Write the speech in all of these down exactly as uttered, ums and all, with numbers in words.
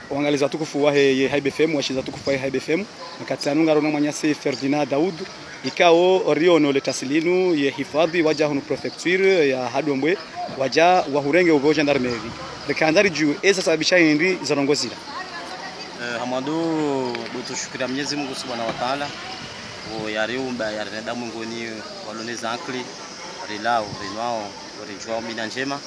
wangaliza tukufu wa he Hybe F M washiza tukufu wa Hybe F M nakatanunga rona mwanyase Ferdinand Daoud ikao riono letasilinu ye hifadhi waja hunu prefecture ya Hadombwe waja wahurenge uvo gendarmerie rekandari juu esa sababisha hindi zarongozira. Uh, Hamadu tushukira Mwenyezi Mungu Subhanahu wa Ta'ala o yariumba yarinda mungoni walone zankli rilao rinwao rijwao mina njema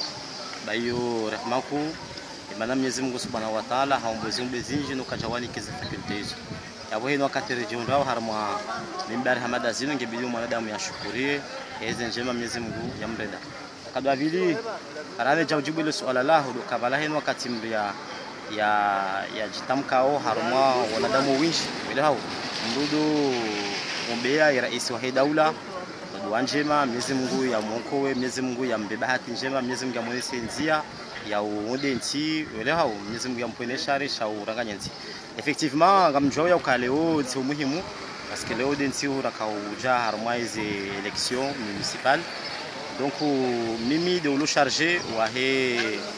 bayo rahmaku imana Mwenyezi Mungu Subhanahu wa Ta'ala haombozi mbezinji no kajawani kiza fakultezo yabo hino akatere jondao harma mimbari hamada zino ngebili mwanadamu yashukurie eze njema Mwenyezi Mungu yamreda kadwa vili harane jawjibu ile swala lahu do kabala hino wakati mbia ya ya jitamkao harma wanadamu winji ile hao mdudu ombea ya rais wa daula dua njema Mwenyezi Mungu ya mwokowe Mwenyezi Mungu ya mbeba hati njema Mwenyezi Mungu amwonese njia ya uonde nti wele hao Mwenyezi Mungu amponesha resha uranganya nti effectivement ngamjwa ya ukaleo ti muhimu parce que leo denti urakauja harma izi election municipale donc mimi de lo charger wa he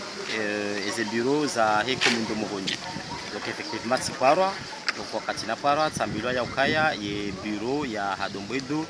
eze bureau za he commune de Muhonyi donc effectivement si parwa donc wakati na parwa tambilwa ya ukaya ye bureau ya Hadombwedo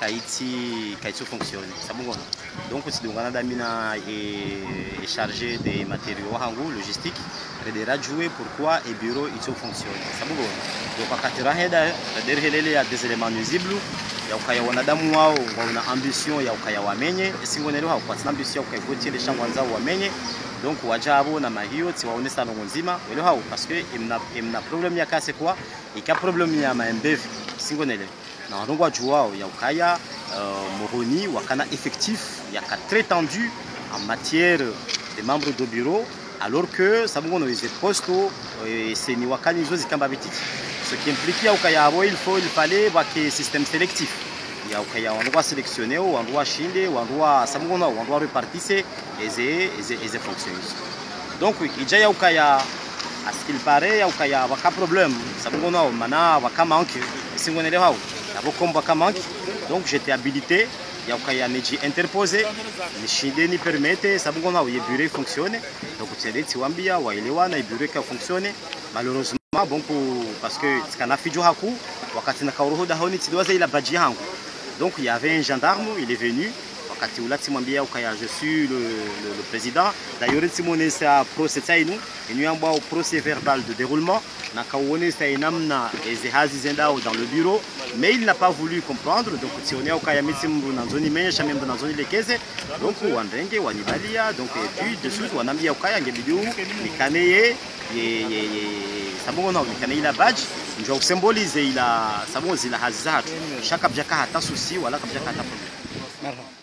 kaiti kaiti fonctionne sababu donc sidungana damina est chargé des matériaux hangu logistique redera jouer pourquoi et bureau il fonctionne sababu donc wakati raheda derhelele ya des éléments nuisibles ya ukaya wanadamu wao wana ambition ya ukaya wamenye singonero hao kwa ambition ya ukaya voter les changwanza wamenye donc wajabo na mahio ti waonesa no nzima wele hao parce que imna imna problème ya kase kwa ika problème ya maembev singonele na ndongo wajwao ya ukaya uh, Muhonyi wakana effectif ya ka très tendu en matière des membres de bureau alors que sabungo no les postes et c'est ni wakani zo zikamba bititi ce qui implique ya ukaya abo il faut il fallait ba que système sélectif ya ukaya on doit sélectionner on doit shinde on doit sabungo no on doit repartir et et et fonctionner donc il y a ukaya à ce qu'il paraît ya ukaya waka problème sabungo no mana waka manque singonele hao abo komba ka manque donc j'étais habilité ya ukaya neji interposé ni shinde ni permettre sabungo no ye bureau fonctionne donc c'est ti wambia waelewana e bureau ka fonctionne malheureusement bon pour parce que kana fijo haku wakati na kauruhuda honi tidwaza ila baji yangu donc il y avait un gendarme il est venu wakati ulati mwambia ukaya je suis le, le, le président d'ailleurs timone sa procès inu inu yamba au procès verbal de déroulement na kawone sa inamna ezihazi zendao dans le bureau mais il n'a pas voulu comprendre donc tione ukaya mitimbu na zoni menyesha membo na zoni lekeze donc wandenge wanibalia donc et puis de suite wanambia ukaya ngebidu nikaneye ye ye ye sabongo na nikana ila badge ndio kusymbolize ila sabongo zila hazi zatu shaka bjaka hata susi wala kabjaka hata problem.